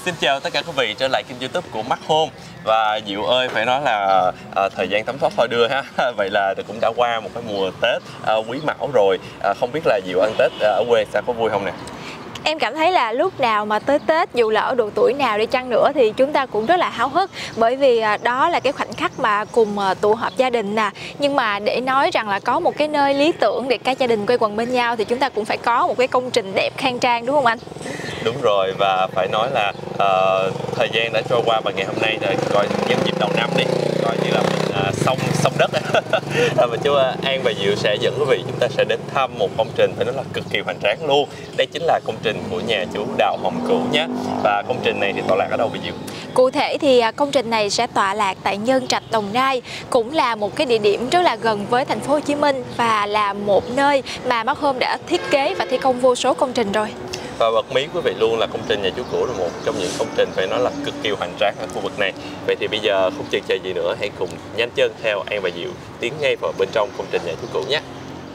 Xin chào tất cả quý vị trở lại kênh YouTube của Mắt Home. Và Diệu ơi, phải nói là thời gian thấm thoát thôi đưa ha. Vậy là cũng đã qua một cái mùa Tết Quý Mão rồi. Không biết là Diệu ăn Tết ở quê sao, có vui không nè? Em cảm thấy là lúc nào mà tới Tết, dù là ở độ tuổi nào đi chăng nữa thì chúng ta cũng rất là háo hức. Bởi vì đó là cái khoảnh khắc mà cùng tụ họp gia đình nè. Nhưng mà để nói rằng là có một cái nơi lý tưởng để cả gia đình quây quần bên nhau thì chúng ta cũng phải có một cái công trình đẹp khang trang, đúng không anh? Đúng rồi, và phải nói là thời gian đã trôi qua và ngày hôm nay rồi, coi nhân dịp đầu năm đi, coi như là mình xong đất. Và chú An và Diệu sẽ dẫn quý vị, chúng ta sẽ đến thăm một công trình phải nói là cực kỳ hoành tráng luôn. Đây chính là công trình của nhà chú Đào Hồng Cửu nhé. Và công trình này thì tọa lạc ở đâu vậy Diệu? Cụ thể thì công trình này sẽ tọa lạc tại Nhân Trạch, Đồng Nai, cũng là một cái địa điểm rất là gần với thành phố Hồ Chí Minh và là một nơi mà Mắt Home đã thiết kế và thi công vô số công trình rồi. Và bật mí quý vị luôn là công trình nhà chú Cửu là một trong những công trình phải nói là cực kỳ hoành tráng ở khu vực này. Vậy thì bây giờ không chần chờ gì nữa, hãy cùng nhanh chân theo An và Diệu tiến ngay vào bên trong công trình nhà chú Cửu nhé.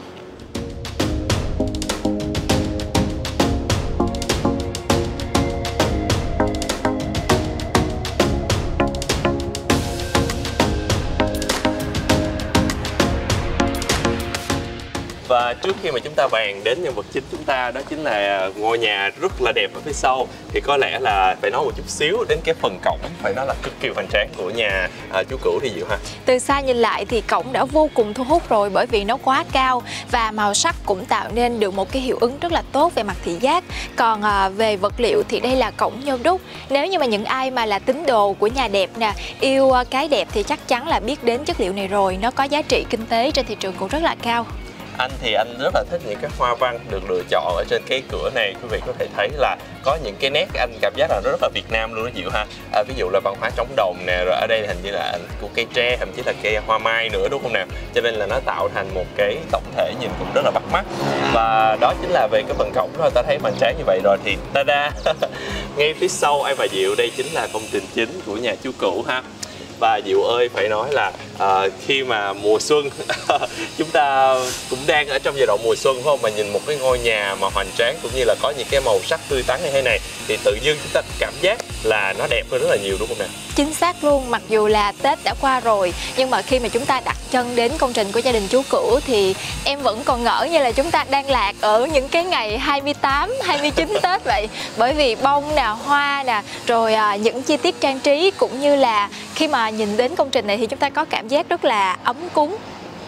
Và trước khi mà chúng ta bàn đến nhân vật chính chúng ta, đó chính là ngôi nhà rất là đẹp ở phía sau, thì có lẽ là phải nói một chút xíu đến cái phần cổng phải nói là cực kỳ hoành tráng của nhà chú Cửu thì Diệu ha. Từ xa nhìn lại thì cổng đã vô cùng thu hút rồi, bởi vì nó quá cao và màu sắc cũng tạo nên được một cái hiệu ứng rất là tốt về mặt thị giác. Còn về vật liệu thì đây là cổng nhôm đúc. Nếu như mà những ai mà là tín đồ của nhà đẹp nè, yêu cái đẹp thì chắc chắn là biết đến chất liệu này rồi. Nó có giá trị kinh tế trên thị trường cũng rất là cao. Anh thì anh rất là thích những cái hoa văn được lựa chọn ở trên cái cửa này. Quý vị có thể thấy là có những cái nét anh cảm giác là nó rất là Việt Nam luôn đó Diệu ha. Ví dụ là văn hóa trống đồng nè, rồi ở đây hình như là của cây tre, thậm chí là cây hoa mai nữa, đúng không nào? Cho nên là nó tạo thành một cái tổng thể nhìn cũng rất là bắt mắt. Và đó chính là về cái phần cổng thôi, ta thấy hoành tráng như vậy rồi thì ta-da! Ngay phía sau An và Diệu, đây chính là công trình chính của nhà chú Cửu ha. Và Diệu ơi, phải nói là khi mà mùa xuân chúng ta cũng đang ở trong giai đoạn mùa xuân phải không, mà nhìn một cái ngôi nhà mà hoành tráng cũng như là có những cái màu sắc tươi tắn như thế này thì tự nhiên chúng ta cảm giác là nó đẹp hơn rất là nhiều, đúng không nào? Chính xác luôn, mặc dù là Tết đã qua rồi nhưng mà khi mà chúng ta đặt chân đến công trình của gia đình chú Cửu thì em vẫn còn ngỡ như là chúng ta đang lạc ở những cái ngày 28, 29 Tết vậy. Bởi vì bông nè, hoa nè, rồi những chi tiết trang trí cũng như là khi mà nhìn đến công trình này thì chúng ta có cảm giác rất là ấm cúng.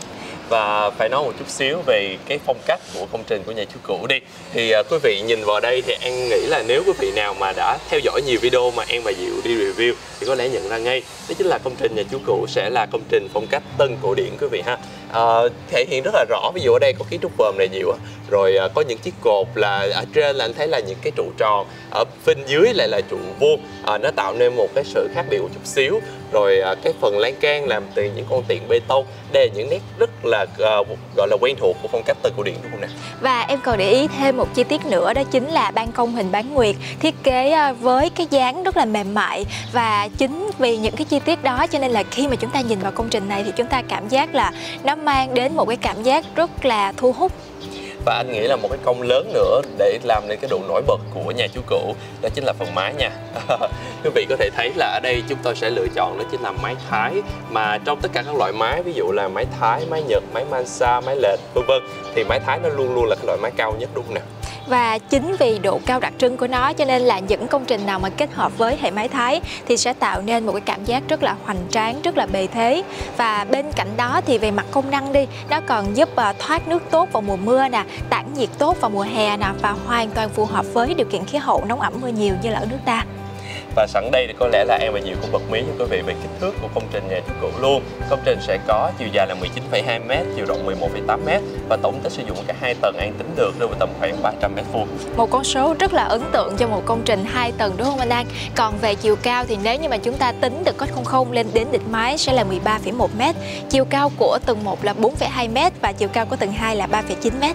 Và phải nói một chút xíu về cái phong cách của công trình của nhà chú Cửu đi. Thì quý vị nhìn vào đây thì An nghĩ là nếu quý vị nào mà đã theo dõi nhiều video mà An và Diệu đi review thì có lẽ nhận ra ngay đó chính là công trình nhà chú Cửu sẽ là công trình phong cách tân cổ điển quý vị ha. Thể hiện rất là rõ, ví dụ ở đây có kiến trúc vòm này Diệu, rồi có những chiếc cột là ở trên là anh thấy là những cái trụ tròn, ở bên dưới lại là trụ vuông, nó tạo nên một cái sự khác biệt một chút xíu. Rồi cái phần lan can làm từ những con tiện bê tông, đây là những nét rất là gọi là quen thuộc của phong cách tân cổ điển, đúng không nè? Và em còn để ý thêm một chi tiết nữa, đó chính là ban công hình bán nguyệt thiết kế với cái dáng rất là mềm mại. Và chính vì những cái chi tiết đó cho nên là khi mà chúng ta nhìn vào công trình này thì chúng ta cảm giác là nó mang đến một cái cảm giác rất là thu hút. Và anh nghĩ là một cái công lớn nữa để làm nên cái độ nổi bật của nhà chú Cửu đó chính là phần mái nha. Quý vị có thể thấy là ở đây chúng tôi sẽ lựa chọn đó chính là mái Thái, mà trong tất cả các loại mái, ví dụ là mái Thái, mái Nhật, mái Mansa, mái lệch vân vân, thì mái Thái nó luôn luôn là cái loại mái cao nhất, đúng không nào? Và chính vì độ cao đặc trưng của nó cho nên là những công trình nào mà kết hợp với hệ mái Thái thì sẽ tạo nên một cái cảm giác rất là hoành tráng, rất là bề thế. Và bên cạnh đó thì về mặt công năng đi, nó còn giúp thoát nước tốt vào mùa mưa nè, tản nhiệt tốt vào mùa hè nè, và hoàn toàn phù hợp với điều kiện khí hậu nóng ẩm mưa nhiều như là ở nước ta. Và sẵn đây thì có lẽ là An và Diệu cũng bật mí cho quý vị về kích thước của công trình nhà chú Cửu luôn. Công trình sẽ có chiều dài là 19,2m, chiều rộng 11,8m và tổng tích sử dụng cả 2 tầng An tính được rơi vào tầm khoảng 300m². Một con số rất là ấn tượng cho một công trình 2 tầng, đúng không anh An? Còn về chiều cao thì nếu như mà chúng ta tính từ cốt 00 lên đến đỉnh mái sẽ là 13,1m, chiều cao của tầng 1 là 4,2m và chiều cao của tầng 2 là 3,9m.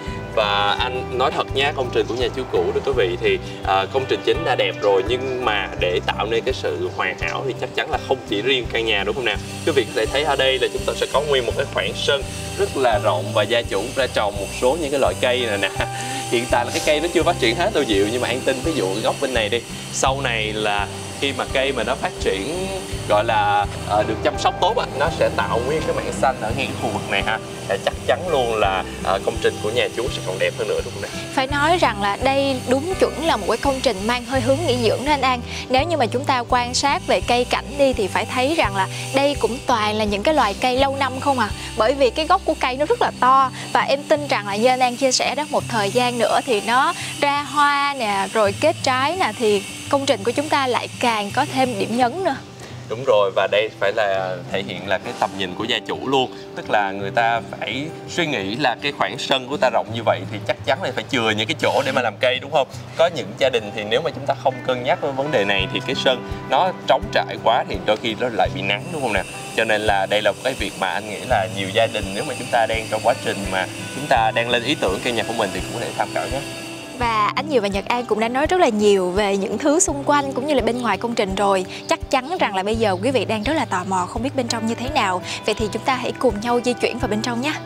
Và anh nói thật nha, công trình của nhà chú Cửu đó quý vị thì công trình chính đã đẹp rồi, nhưng mà để tạo nên cái sự hoàn hảo thì chắc chắn là không chỉ riêng căn nhà, đúng không nào? Quý vị có thể thấy ở đây là chúng ta sẽ có nguyên một cái khoảng sân rất là rộng và gia chủ đã trồng một số những cái loại cây này nè. hiện tại là cái cây nó chưa phát triển hết đâu Diệu, nhưng mà An tin ví dụ góc bên này đi, sau này là khi mà cây mà nó phát triển gọi là được chăm sóc tốt á, nó sẽ tạo nguyên cái mảng xanh ở ngay cái khu vực này ha. Chắc chắn luôn là công trình của nhà chú sẽ còn đẹp hơn nữa đúng không này? Phải nói rằng là đây đúng chuẩn là một cái công trình mang hơi hướng nghỉ dưỡng đó anh An. Nếu như mà chúng ta quan sát về cây cảnh đi thì phải thấy rằng là đây cũng toàn là những cái loài cây lâu năm không à. Bởi vì cái gốc của cây nó rất là to, và em tin rằng là như anh An chia sẻ đó, một thời gian nữa thì nó ra hoa nè, rồi kết trái nè, thì công trình của chúng ta lại càng có thêm điểm nhấn nữa. Đúng rồi, và đây phải là thể hiện là cái tầm nhìn của gia chủ luôn. Tức là người ta phải suy nghĩ là cái khoảng sân của ta rộng như vậy thì chắc chắn là phải chừa những cái chỗ để mà làm cây đúng không? Có những gia đình thì nếu mà chúng ta không cân nhắc với vấn đề này thì cái sân nó trống trải quá thì đôi khi nó lại bị nắng đúng không nào? Cho nên là đây là một cái việc mà anh nghĩ là nhiều gia đình nếu mà chúng ta đang trong quá trình mà chúng ta đang lên ý tưởng cây nhà của mình thì cũng có thể tham khảo nhé. Và anh Diệu và Nhật An cũng đã nói rất là nhiều về những thứ xung quanh cũng như là bên ngoài công trình rồi. Chắc chắn rằng là bây giờ quý vị đang rất là tò mò không biết bên trong như thế nào. Vậy thì chúng ta hãy cùng nhau di chuyển vào bên trong nhé.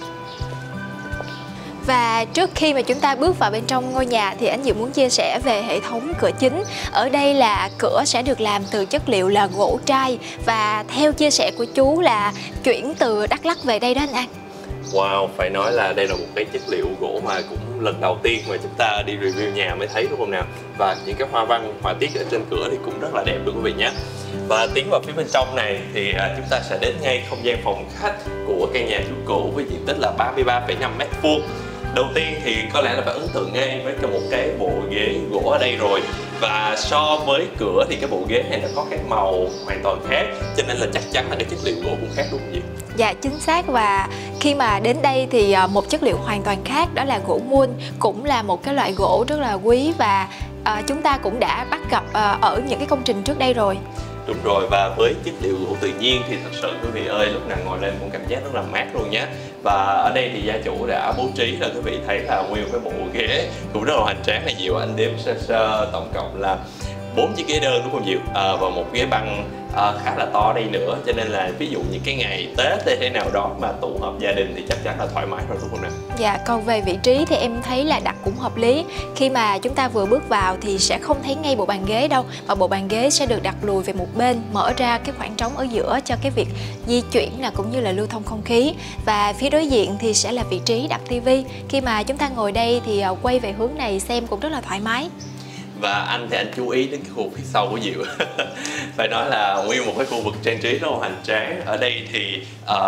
Và trước khi mà chúng ta bước vào bên trong ngôi nhà thì anh Diệu muốn chia sẻ về hệ thống cửa chính. Ở đây là cửa sẽ được làm từ chất liệu là gỗ trai, và theo chia sẻ của chú là chuyển từ Đắk Lắk về đây đó anh An. Wow, phải nói là đây là một cái chất liệu gỗ mà cũng lần đầu tiên mà chúng ta đi review nhà mới thấy đúng không nào? Và những cái hoa văn, họa tiết ở trên cửa thì cũng rất là đẹp luôn quý vị nhé. Và tiến vào phía bên trong này thì chúng ta sẽ đến ngay không gian phòng khách của căn nhà chú cũ với diện tích là 33,5 m². Đầu tiên thì có lẽ là phải ấn tượng ngay với một cái bộ ghế gỗ ở đây rồi. Và so với cửa thì cái bộ ghế này nó có cái màu hoàn toàn khác, cho nên là chắc chắn là cái chất liệu gỗ cũng khác đúng không chị? Dạ chính xác, và khi mà đến đây thì một chất liệu hoàn toàn khác đó là gỗ muôn, cũng là một cái loại gỗ rất là quý và chúng ta cũng đã bắt gặp ở những cái công trình trước đây rồi. Đúng rồi, và với chất liệu gỗ tự nhiên thì thật sự quý vị ơi, lúc nào ngồi lên cũng cảm giác rất là mát luôn nhé. Và ở đây thì gia chủ đã bố trí là quý vị thấy là nguyên cái bộ ghế cũng rất là hoành tráng này Diệu. Anh đếm sơ tổng cộng là 4 chiếc ghế đơn đúng không Diệu? Và một ghế băng khá là to đây nữa, cho nên là ví dụ những cái ngày Tết hay thế nào đó mà tụ họp gia đình thì chắc chắn là thoải mái rồi đúng không nào? Dạ, còn về vị trí thì em thấy là đặt cũng hợp lý. Khi mà chúng ta vừa bước vào thì sẽ không thấy ngay bộ bàn ghế đâu, mà bộ bàn ghế sẽ được đặt lùi về một bên, mở ra cái khoảng trống ở giữa cho cái việc di chuyển là cũng như là lưu thông không khí. Và phía đối diện thì sẽ là vị trí đặt tivi. Khi mà chúng ta ngồi đây thì quay về hướng này xem cũng rất là thoải mái. Và anh thì anh chú ý đến cái khu vực phía sau của Diệu. Phải nói là nguyên một cái khu vực trang trí rất là hoành tráng. Ở đây thì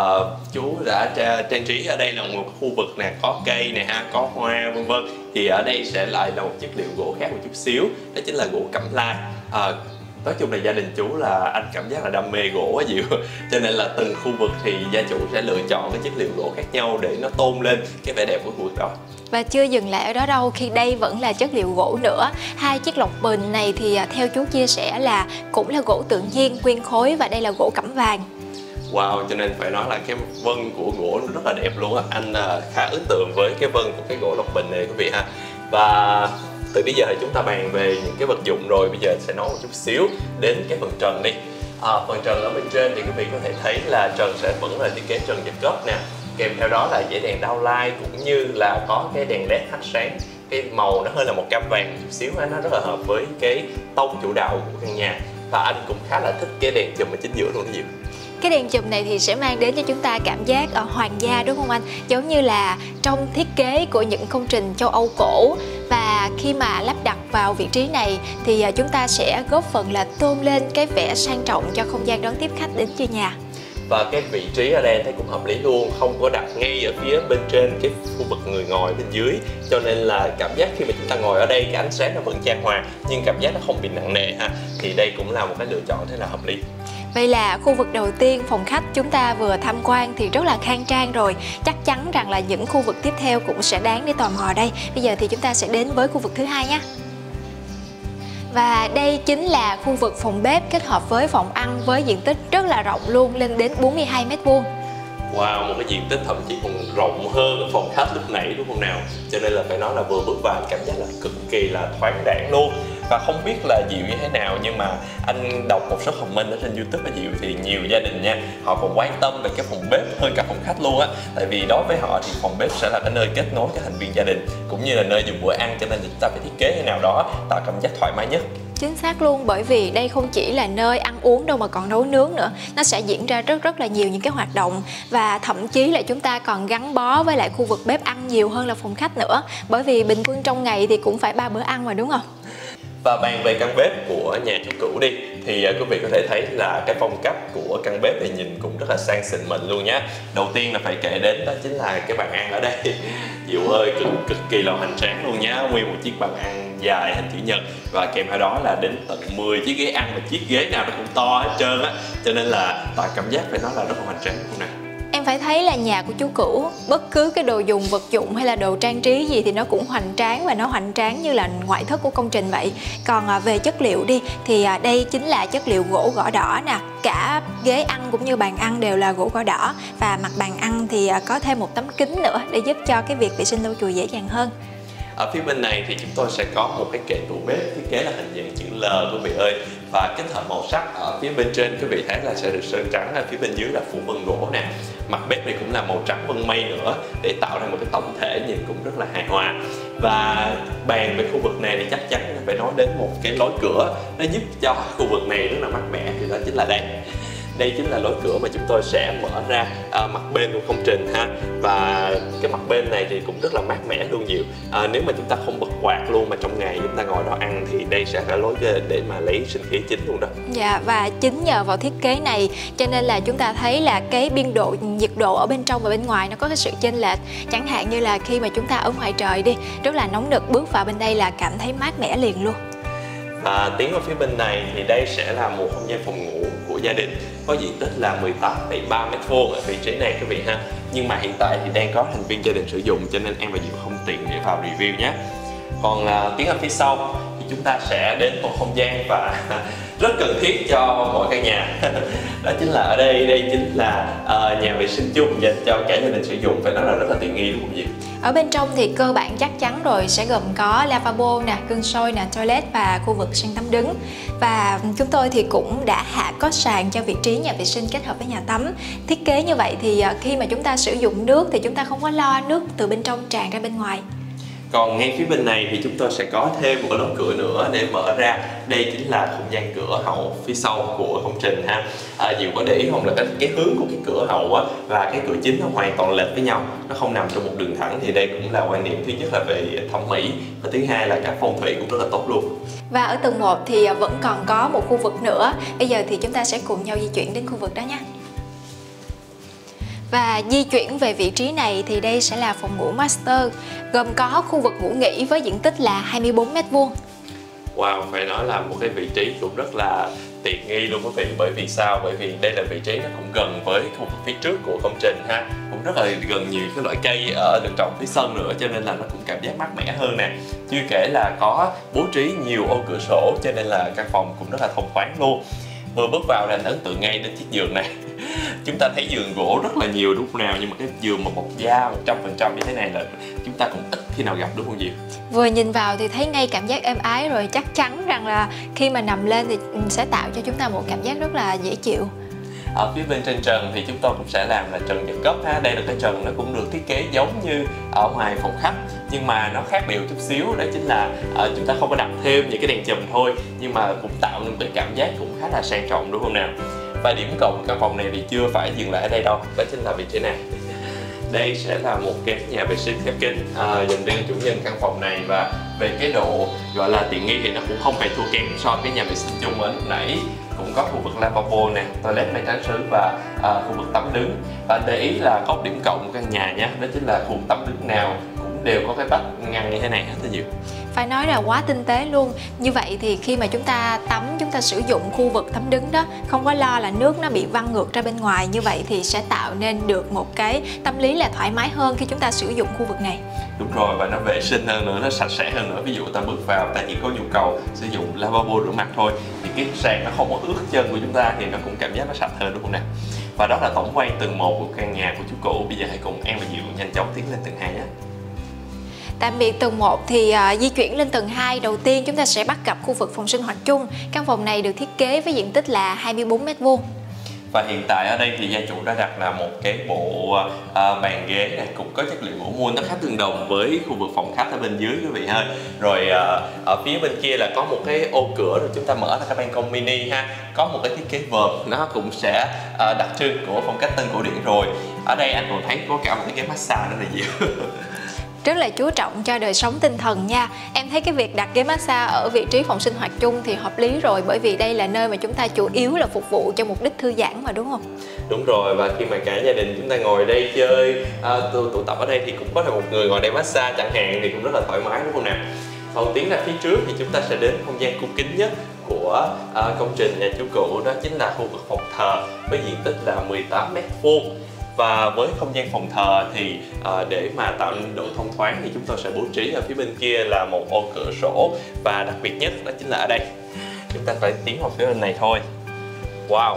chú đã trang trí ở đây là một khu vực nè, có cây nè ha, có hoa vân vân. Thì ở đây sẽ lại là một chất liệu gỗ khác một chút xíu, đó chính là gỗ cẩm lai. Nói chung là gia đình chú là anh cảm giác là đam mê gỗ quá Diệu, cho nên là từng khu vực thì gia chủ sẽ lựa chọn cái chất liệu gỗ khác nhau để nó tôn lên cái vẻ đẹp của khu vực đó. Và chưa dừng lại ở đó đâu, khi đây vẫn là chất liệu gỗ nữa. Hai chiếc lọc bình này thì theo chú chia sẻ là cũng là gỗ tự nhiên nguyên khối, và đây là gỗ cẩm vàng. Wow, cho nên phải nói là cái vân của gỗ nó rất là đẹp luôn á. Anh khá ấn tượng với cái vân của cái gỗ lọc bình này quý vị ha. Và từ bây giờ thì chúng ta bàn về những cái vật dụng rồi, bây giờ sẽ nói một chút xíu đến cái phần trần đi. Phần trần ở bên trên thì quý vị có thể thấy là trần sẽ vẫn là thiết kế trần giật cấp nè, kèm theo đó là dãy đèn downlight cũng như là có cái đèn led hắt sáng. Cái màu nó hơi là một cam vàng một chút xíu, nó rất là hợp với cái tông chủ đạo của căn nhà. Và anh cũng khá là thích cái đèn chùm ở chính giữa luôn đó Diệu. Cái đèn chùm này thì sẽ mang đến cho chúng ta cảm giác hoàng gia đúng không anh? Giống như là trong thiết kế của những công trình châu Âu cổ. Và khi mà lắp đặt vào vị trí này thì chúng ta sẽ góp phần là tôn lên cái vẻ sang trọng cho không gian đón tiếp khách đến chơi nhà. Và cái vị trí ở đây thấy cũng hợp lý luôn, không có đặt ngay ở phía bên trên cái khu vực người ngồi bên dưới, cho nên là cảm giác khi mà chúng ta ngồi ở đây cái ánh sáng nó vẫn chan hòa nhưng cảm giác nó không bị nặng nề ha. Thì đây cũng là một cái lựa chọn rất là hợp lý. Vậy là khu vực đầu tiên, phòng khách chúng ta vừa tham quan thì rất là khang trang rồi. Chắc chắn rằng là những khu vực tiếp theo cũng sẽ đáng để tò mò đây. Bây giờ thì chúng ta sẽ đến với khu vực thứ hai nhé. Và đây chính là khu vực phòng bếp kết hợp với phòng ăn với diện tích rất là rộng luôn, lên đến 42 m². Wow, một cái diện tích thậm chí còn rộng hơn cái phòng khách lúc nãy đúng không nào? Cho nên là phải nói là vừa bước vào cảm giác là cực kỳ là thoáng đãng luôn. Và không biết là Diệu như thế nào, nhưng mà anh đọc một số comment ở trên YouTube của Diệu thì nhiều gia đình nha, họ còn quan tâm về cái phòng bếp hơn cả phòng khách luôn á. Tại vì đối với họ thì phòng bếp sẽ là cái nơi kết nối các thành viên gia đình, cũng như là nơi dùng bữa ăn, cho nên chúng ta phải thiết kế thế nào đó tạo cảm giác thoải mái nhất. Chính xác luôn, bởi vì đây không chỉ là nơi ăn uống đâu mà còn nấu nướng nữa. Nó sẽ diễn ra rất là nhiều những cái hoạt động, và thậm chí là chúng ta còn gắn bó với lại khu vực bếp ăn nhiều hơn là phòng khách nữa. Bởi vì bình quân trong ngày thì cũng phải 3 bữa ăn mà, đúng không? Và bàn về căn bếp của nhà chú Cửu đi, thì quý vị có thể thấy là cái phong cách của căn bếp này nhìn cũng rất là sang xịn mịn luôn nhé. Đầu tiên là phải kể đến đó chính là cái bàn ăn ở đây. Diệu ơi, cực kỳ là hoành tráng luôn nhá. Nguyên một chiếc bàn ăn dài hình chữ nhật, và kèm theo đó là đến tận 10 chiếc ghế ăn, và chiếc ghế nào nó cũng to hết trơn á. Cho nên là tạo cảm giác phải nói là rất là hoành tráng luôn nè. Em phải thấy là nhà của chú Cửu, bất cứ cái đồ dùng vật dụng hay là đồ trang trí gì thì nó cũng hoành tráng, và nó hoành tráng như là ngoại thất của công trình vậy. Còn về chất liệu đi thì đây chính là chất liệu gỗ gõ đỏ nè. Cả ghế ăn cũng như bàn ăn đều là gỗ gõ đỏ, và mặt bàn ăn thì có thêm một tấm kính nữa để giúp cho cái việc vệ sinh lau chùi dễ dàng hơn. Ở phía bên này thì chúng tôi sẽ có một cái kệ tủ bếp thiết kế là hình dạng chữ L quý vị ơi, và kết hợp màu sắc ở phía bên trên quý vị thấy là sẽ được sơn trắng, ở phía bên dưới là phủ vân gỗ nè. Mặt bếp này cũng là màu trắng vân mây nữa, để tạo ra một cái tổng thể nhìn cũng rất là hài hòa. Và bàn về khu vực này thì chắc chắn phải nói đến một cái lối cửa, nó giúp cho khu vực này rất là mát mẻ, thì đó chính là đây. Đây chính là lối cửa mà chúng tôi sẽ mở ra mặt bên của công trình ha. Và cái mặt bên này thì cũng rất là mát mẻ luôn Diệu. Nếu mà chúng ta không bật quạt luôn mà trong ngày chúng ta ngồi đó ăn thì đây sẽ là lối để mà lấy sinh khí chính luôn đó. Dạ, và chính nhờ vào thiết kế này cho nên là chúng ta thấy là cái biên độ nhiệt độ ở bên trong và bên ngoài nó có cái sự chênh lệch. Chẳng hạn như là khi mà chúng ta ở ngoài trời đi, rất là nóng nực, bước vào bên đây là cảm thấy mát mẻ liền luôn. Và tiến vào phía bên này thì đây sẽ là một không gian phòng ngủ của gia đình, có diện tích là 18,3 m² ở vị trí này quý vị ha. Nhưng mà hiện tại thì đang có thành viên gia đình sử dụng, cho nên em và Diệu không tiện để vào review nhé. Còn tiến vào phía sau thì chúng ta sẽ đến một không gian và rất cần thiết cho mỗi căn nhà. Đó chính là ở đây chính là nhà vệ sinh chung dành cho cả gia đình sử dụng, phải nói là rất là tiện nghi đúng không Diệu? Ở bên trong thì cơ bản chắc chắn rồi, sẽ gồm có lavabo nè, gương soi nè, toilet và khu vực sân tắm đứng. Và chúng tôi thì cũng đã hạ có sàn cho vị trí nhà vệ sinh kết hợp với nhà tắm. Thiết kế như vậy thì khi mà chúng ta sử dụng nước thì chúng ta không có lo nước từ bên trong tràn ra bên ngoài. Còn ngay phía bên này thì chúng tôi sẽ có thêm một cái lối cửa nữa để mở ra. Đây chính là không gian cửa hậu phía sau của công trình ha. Diệu có để ý không là cái hướng của cái cửa hậu á và cái cửa chính nó hoàn toàn lệch với nhau, nó không nằm trong một đường thẳng, thì đây cũng là quan điểm thứ nhất là về thẩm mỹ, và thứ hai là các phong thủy cũng rất là tốt luôn. Và ở tầng 1 thì vẫn còn có một khu vực nữa. Bây giờ thì chúng ta sẽ cùng nhau di chuyển đến khu vực đó nhé. Và di chuyển về vị trí này thì đây sẽ là phòng ngủ master, gồm có khu vực ngủ nghỉ với diện tích là 24 m². Wow, phải nói là một cái vị trí cũng rất là tiện nghi luôn quý vị. Bởi vì sao? Bởi vì đây là vị trí nó cũng gần với khu vực phía trước của công trình ha, cũng rất là gần nhiều cái loại cây ở được trồng phía sân nữa, cho nên là nó cũng cảm giác mát mẻ hơn nè. Chưa kể là có bố trí nhiều ô cửa sổ, cho nên là căn phòng cũng rất là thông thoáng luôn. Vừa bước vào là ấn tượng ngay đến chiếc giường này. Chúng ta thấy giường gỗ rất là nhiều lúc nào, nhưng mà cái giường mà bọc da 100% như thế này là chúng ta cũng ít khi nào gặp, đúng không Diệu? Vừa nhìn vào thì thấy ngay cảm giác êm ái rồi, chắc chắn rằng là khi mà nằm lên thì sẽ tạo cho chúng ta một cảm giác rất là dễ chịu. Ở phía bên trên trần thì chúng tôi cũng sẽ làm là trần nhật cấp ha. Đây là cái trần nó cũng được thiết kế giống như ở ngoài phòng khách, nhưng mà nó khác biệt chút xíu, đó chính là chúng ta không có đặt thêm những cái đèn chùm thôi, nhưng mà cũng tạo nên cái cảm giác cũng khá là sang trọng, đúng không nào? Và điểm cộng căn phòng này thì chưa phải dừng lại ở đây đâu, đó chính là vị trí này. Đây sẽ là một cái nhà vệ sinh khép kín dành riêng chủ nhân căn phòng này, và về cái độ gọi là tiện nghi thì nó cũng không hề thua kém so với nhà vệ sinh chung ở lúc nãy. Cũng có khu vực lavabo nè, toilet mây trắng sứ và khu vực tắm đứng. Và để ý là có điểm cộng của căn nhà nha, đó chính là khu vực tắm đứng nào cũng đều có cái vách ngăn như thế này hết. Diệu, phải nói là quá tinh tế luôn. Như vậy thì khi mà chúng ta tắm, chúng ta sử dụng khu vực tắm đứng đó, không có lo là nước nó bị văng ngược ra bên ngoài, như vậy thì sẽ tạo nên được một cái tâm lý là thoải mái hơn khi chúng ta sử dụng khu vực này. đúng rồi, và nó vệ sinh hơn nữa, nó sạch sẽ hơn nữa. Ví dụ ta bước vào, ta chỉ có nhu cầu sử dụng lavabo rửa mặt thôi, thì cái sàn nó không có ướt chân của chúng ta thì nó cũng cảm giác nó sạch hơn, đúng không nào? Và đó là tổng quan tầng 1 của căn nhà của chú Cửu. Bây giờ hãy cùng em và Diệu nhanh chóng tiến lên tầng 2 nhé. Tạm biệt tầng 1 thì di chuyển lên tầng 2, đầu tiên chúng ta sẽ bắt gặp khu vực phòng sinh hoạt chung. Căn phòng này được thiết kế với diện tích là 24 m². Và hiện tại ở đây thì gia chủ đã đặt là một cái bộ bàn ghế này cũng có chất liệu gỗ muôn, nó khá tương đồng với khu vực phòng khách ở bên dưới quý vị ha. Rồi ở phía bên kia là có một cái ô cửa rồi chúng ta mở ra cái ban công mini ha. Có một cái thiết kế vòm, nó cũng sẽ đặc trưng của phong cách tân cổ điển rồi. Ở đây anh còn thấy có cả một cái massage rất là dịu. Rất là chú trọng cho đời sống tinh thần nha. Em thấy cái việc đặt ghế massage ở vị trí phòng sinh hoạt chung thì hợp lý rồi, bởi vì đây là nơi mà chúng ta chủ yếu là phục vụ cho mục đích thư giãn mà, đúng không? Đúng rồi, và khi mà cả gia đình chúng ta ngồi đây chơi, tụ tập ở đây thì cũng có thể một người ngồi đây massage chẳng hạn, thì cũng rất là thoải mái, đúng không nào? Còn tiến ra phía trước thì chúng ta sẽ đến không gian cung kính nhất của công trình nhà chú cụ, đó chính là khu vực phòng thờ với diện tích là 18 m². Và với không gian phòng thờ thì để mà tạo nên độ thông thoáng thì chúng tôi sẽ bố trí ở phía bên kia là một ô cửa sổ, và đặc biệt nhất đó chính là ở đây. Chúng ta phải tiến vào phía bên này thôi. Wow.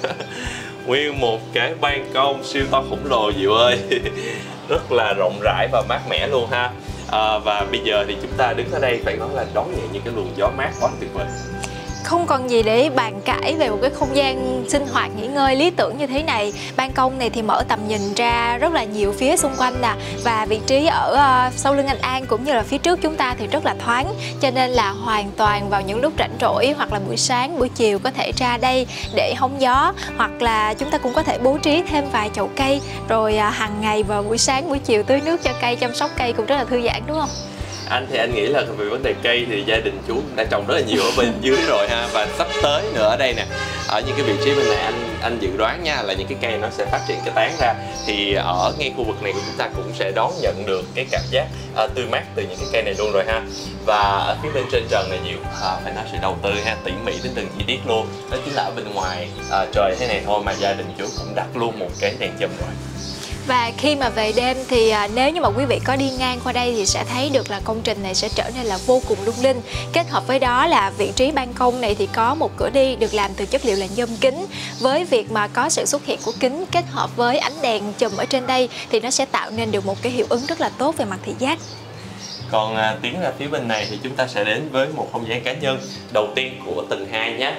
Nguyên một cái ban công siêu to khổng lồ Diệu ơi. Rất là rộng rãi và mát mẻ luôn ha. Và bây giờ thì chúng ta đứng ở đây phải nói là đón nhận những cái luồng gió mát quá tuyệt vời. Không còn gì để bàn cãi về một cái không gian sinh hoạt nghỉ ngơi lý tưởng như thế này. Ban công này thì mở tầm nhìn ra rất là nhiều phía xung quanh nè, và vị trí ở sau lưng anh An cũng như là phía trước chúng ta thì rất là thoáng, cho nên là hoàn toàn vào những lúc rảnh rỗi hoặc là buổi sáng, buổi chiều có thể ra đây để hóng gió, hoặc là chúng ta cũng có thể bố trí thêm vài chậu cây, rồi hàng ngày vào buổi sáng, buổi chiều tưới nước cho cây, chăm sóc cây cũng rất là thư giãn, đúng không? Anh thì anh nghĩ là về vấn đề cây thì gia đình chú đã trồng rất là nhiều ở bên dưới rồi ha, và sắp tới nữa ở đây nè, ở những cái vị trí bên này anh dự đoán nha là những cái cây nó sẽ phát triển cái tán ra, thì ở ngay khu vực này của chúng ta cũng sẽ đón nhận được cái cảm giác tươi mát từ những cái cây này luôn rồi ha. Và ở phía bên trên trần này Diệu phải nói sự đầu tư ha, tỉ mỉ đến từng chi tiết luôn. Đó chính là ở bên ngoài trời thế này thôi mà gia đình chú cũng đặt luôn một cái đèn chùm rồi. Và khi mà về đêm thì nếu như mà quý vị có đi ngang qua đây thì sẽ thấy được là công trình này sẽ trở nên là vô cùng lung linh. Kết hợp với đó là vị trí ban công này thì có một cửa đi được làm từ chất liệu là nhôm kính. Với việc mà có sự xuất hiện của kính kết hợp với ánh đèn chùm ở trên đây thì nó sẽ tạo nên được một cái hiệu ứng rất là tốt về mặt thị giác. Còn tiến ra phía bên này thì chúng ta sẽ đến với một không gian cá nhân đầu tiên của tầng 2 nhé.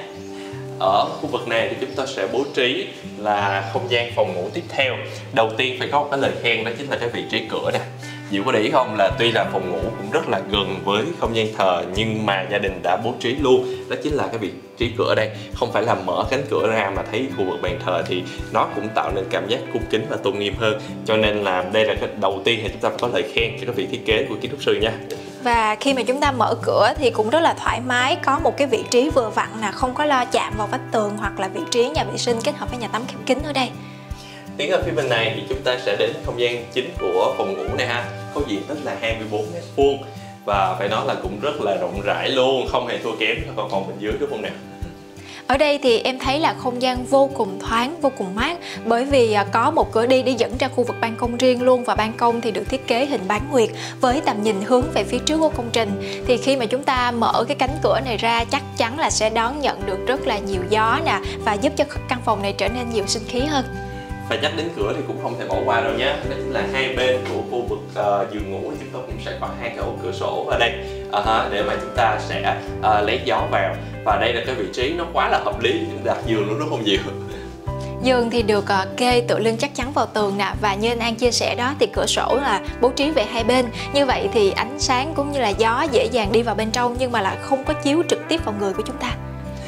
Ở khu vực này thì chúng ta sẽ bố trí là không gian phòng ngủ tiếp theo. Đầu tiên phải có một cái lời khen, đó chính là cái vị trí cửa nè. Diệu có để ý không là tuy là phòng ngủ cũng rất là gần với không gian thờ, nhưng mà gia đình đã bố trí luôn, đó chính là cái vị trí cửa đây. Không phải là mở cánh cửa ra mà thấy khu vực bàn thờ, thì nó cũng tạo nên cảm giác cung kính và tôn nghiêm hơn. Cho nên là đây là cái đầu tiên thì chúng ta phải có lời khen cho cái vị thiết kế của kiến trúc sư nha. Và khi mà chúng ta mở cửa thì cũng rất là thoải mái, có một cái vị trí vừa vặn nè, không có lo chạm vào vách tường hoặc là vị trí nhà vệ sinh kết hợp với nhà tắm khép kín ở đây. Tiến ở phía bên này thì chúng ta sẽ đến không gian chính của phòng ngủ này ha, có diện tích là 24 m², và phải nói là cũng rất là rộng rãi luôn, không hề thua kém con phòng bên dưới, đúng không nào? Ở đây thì em thấy là không gian vô cùng thoáng, vô cùng mát, bởi vì có một cửa đi dẫn ra khu vực ban công riêng luôn, và ban công thì được thiết kế hình bán nguyệt với tầm nhìn hướng về phía trước của công trình. Thì khi mà chúng ta mở cái cánh cửa này ra chắc chắn là sẽ đón nhận được rất là nhiều gió nè, và giúp cho căn phòng này trở nên nhiều sinh khí hơn. Và nhắc đến cửa thì cũng không thể bỏ qua đâu nhé. Đó chính là hai bên của khu vực giường ngủ thì chúng ta cũng sẽ có hai cái ô cửa sổ ở đây để mà chúng ta sẽ lấy gió vào. Và đây là cái vị trí nó quá là hợp lý đặt giường luôn, đúng không Diệu? Giường thì được kê tựa lưng chắc chắn vào tường nè, và như anh An chia sẻ đó thì cửa sổ là bố trí về hai bên. Như vậy thì ánh sáng cũng như là gió dễ dàng đi vào bên trong, nhưng mà lại không có chiếu trực tiếp vào người của chúng ta.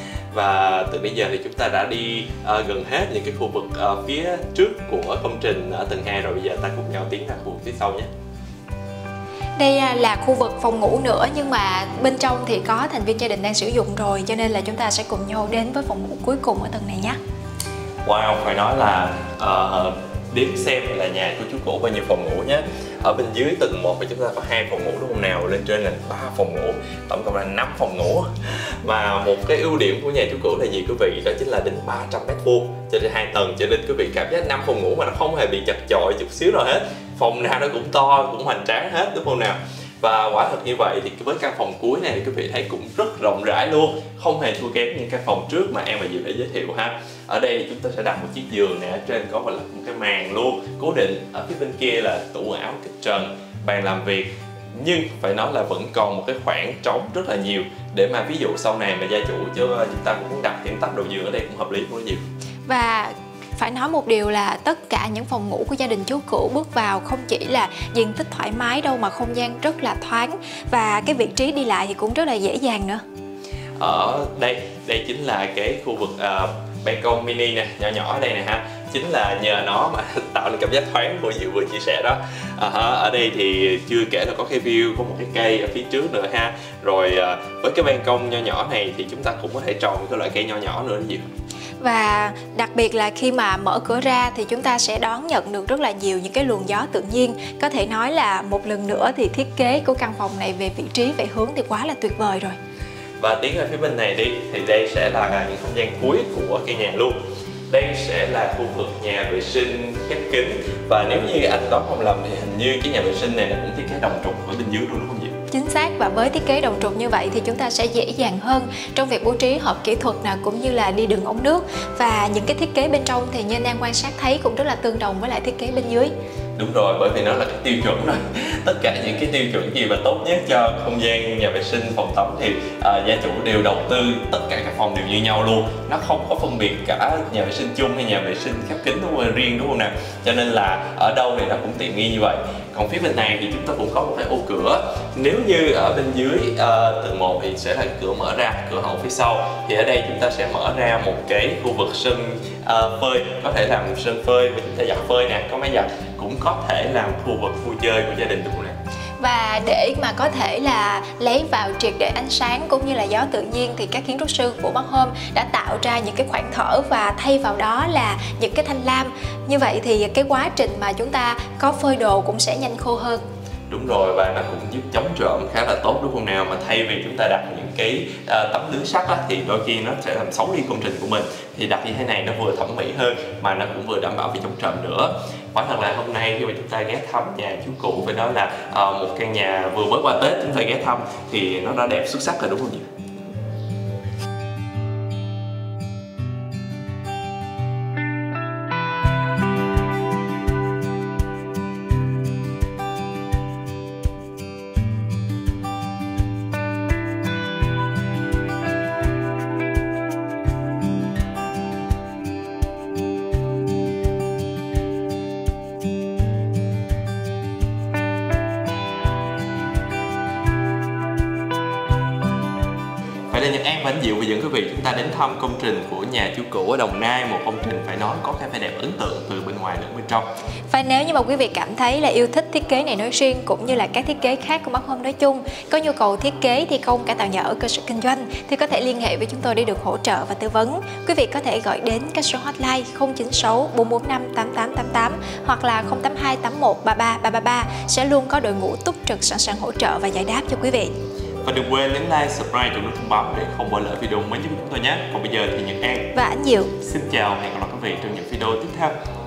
Và từ bây giờ thì chúng ta đã đi gần hết những cái khu vực phía trước của công trình ở tầng 2 rồi. Bây giờ ta cùng nhau tiến ra khu vực phía sau nhé. Đây là khu vực phòng ngủ nữa, nhưng mà bên trong thì có thành viên gia đình đang sử dụng rồi, cho nên là chúng ta sẽ cùng nhau đến với phòng ngủ cuối cùng ở tầng này nhé. Wow, phải nói là đếm xem là nhà của chú cổ bao nhiêu phòng ngủ nhé. Ở bên dưới tầng 1 thì chúng ta có 2 phòng ngủ, đúng không nào? Lên trên là 3 phòng ngủ, tổng cộng là 5 phòng ngủ. Và một cái ưu điểm của nhà chú cổ là gì quý vị? Đó chính là đến 300 m² cho nên 2 tầng, cho nên quý vị cảm giác 5 phòng ngủ mà nó không hề bị chật chội chút xíu nào hết. Phòng nào nó cũng to, cũng hoành tráng hết, đúng không nào? Và quả thật như vậy thì với căn phòng cuối này thì quý vị thấy cũng rất rộng rãi luôn, không hề thua kém những căn phòng trước mà em và Diệu đã giới thiệu ha. Ở đây thì chúng ta sẽ đặt một chiếc giường này, ở trên có một cái màn luôn cố định, ở phía bên kia là tủ quần áo kích trần, bàn làm việc, nhưng phải nói là vẫn còn một cái khoảng trống rất là nhiều để mà ví dụ sau này mà gia chủ chúng ta cũng muốn đặt những tắp đầu giường ở đây cũng hợp lý không có nhiều. Và phải nói một điều là tất cả những phòng ngủ của gia đình chú Cửu bước vào không chỉ là diện tích thoải mái đâu mà không gian rất là thoáng và cái vị trí đi lại thì cũng rất là dễ dàng nữa. Ở đây chính là cái khu vực ban công mini nè, nhỏ nhỏ ở đây nè ha. Chính là nhờ nó mà tạo nên cảm giác thoáng của Diệu vừa chia sẻ đó. Ở đây thì chưa kể là có cái view, có một cái cây ở phía trước nữa ha. Rồi với cái ban công nho nhỏ này thì chúng ta cũng có thể trồng những cái loại cây nho nhỏ nữa đó Diệu. Và đặc biệt là khi mà mở cửa ra thì chúng ta sẽ đón nhận được rất là nhiều những cái luồng gió tự nhiên. Có thể nói là một lần nữa thì thiết kế của căn phòng này về vị trí, về hướng thì quá là tuyệt vời rồi. Và tiến ra phía bên này đi thì đây sẽ là những không gian cuối của căn nhà luôn. Đây sẽ là khu vực nhà vệ sinh khép kín. Và nếu như anh đoán không lầm thì hình như cái nhà vệ sinh này nó cũng thiết kế đồng trục ở bên dưới luôn đúng không Diệu? Chính xác, và với thiết kế đồng trục như vậy thì chúng ta sẽ dễ dàng hơn trong việc bố trí hộp kỹ thuật nào cũng như là đi đường ống nước. Và những cái thiết kế bên trong thì như anh đang quan sát thấy cũng rất là tương đồng với lại thiết kế bên dưới. Đúng rồi, bởi vì nó là cái tiêu chuẩn rồi. Tất cả những cái tiêu chuẩn gì mà tốt nhất cho không gian nhà vệ sinh, phòng tắm thì gia chủ đều đầu tư tất cả các phòng đều như nhau luôn. Nó không có phân biệt cả nhà vệ sinh chung hay nhà vệ sinh khép kín riêng đúng không nào? Cho nên là ở đâu thì nó cũng tiện nghi như vậy. Còn phía bên này thì chúng ta cũng có một cái ô cửa. Nếu như ở bên dưới tầng 1 thì sẽ là cái cửa mở ra, cửa hậu phía sau. Thì ở đây chúng ta sẽ mở ra một cái khu vực sân phơi, có thể làm sân phơi và chúng ta giặt phơi nè, có máy giặt, cũng có thể làm khu vực vui chơi của gia đình được nè. Và để mà có thể là lấy vào triệt để ánh sáng cũng như là gió tự nhiên thì các kiến trúc sư của Bắc Home đã tạo ra những cái khoảng thở và thay vào đó là những cái thanh lam. Như vậy thì cái quá trình mà chúng ta có phơi đồ cũng sẽ nhanh khô hơn. Đúng rồi, và nó cũng giúp chống trộm khá là tốt đúng không nào? Mà thay vì chúng ta đặt những cái tấm lưới sắt á, thì đôi khi nó sẽ làm xấu đi công trình của mình. Thì đặt như thế này nó vừa thẩm mỹ hơn mà nó cũng vừa đảm bảo về chống trộm nữa. Quả thật là hôm nay khi mà chúng ta ghé thăm nhà chú Cụ, phải nói là một căn nhà vừa mới qua Tết chúng ta ghé thăm thì nó đã đẹp xuất sắc rồi đúng không nhỉ? Đây là Nhật An và anh Diệu và dẫn quý vị chúng ta đến thăm công trình của nhà chú Cụ ở Đồng Nai, một công trình phải nói có cái vẻ đẹp ấn tượng từ bên ngoài lẫn bên trong. Và nếu như mà quý vị cảm thấy là yêu thích thiết kế này nói riêng cũng như là các thiết kế khác của Bắc Home nói chung, có nhu cầu thiết kế, thi công, cải tạo nhà ở, cơ sở kinh doanh thì có thể liên hệ với chúng tôi để được hỗ trợ và tư vấn. Quý vị có thể gọi đến các số hotline 096 445 8888 hoặc là 082 81 33 333 sẽ luôn có đội ngũ túc trực sẵn sàng hỗ trợ và giải đáp cho quý vị. Và đừng quên nhấn like, subscribe và nút thông báo để không bỏ lỡ video mới nhất của chúng tôi nhé. Còn bây giờ thì Nhật An và anh Diệu xin chào và hẹn gặp lại quý vị trong những video tiếp theo.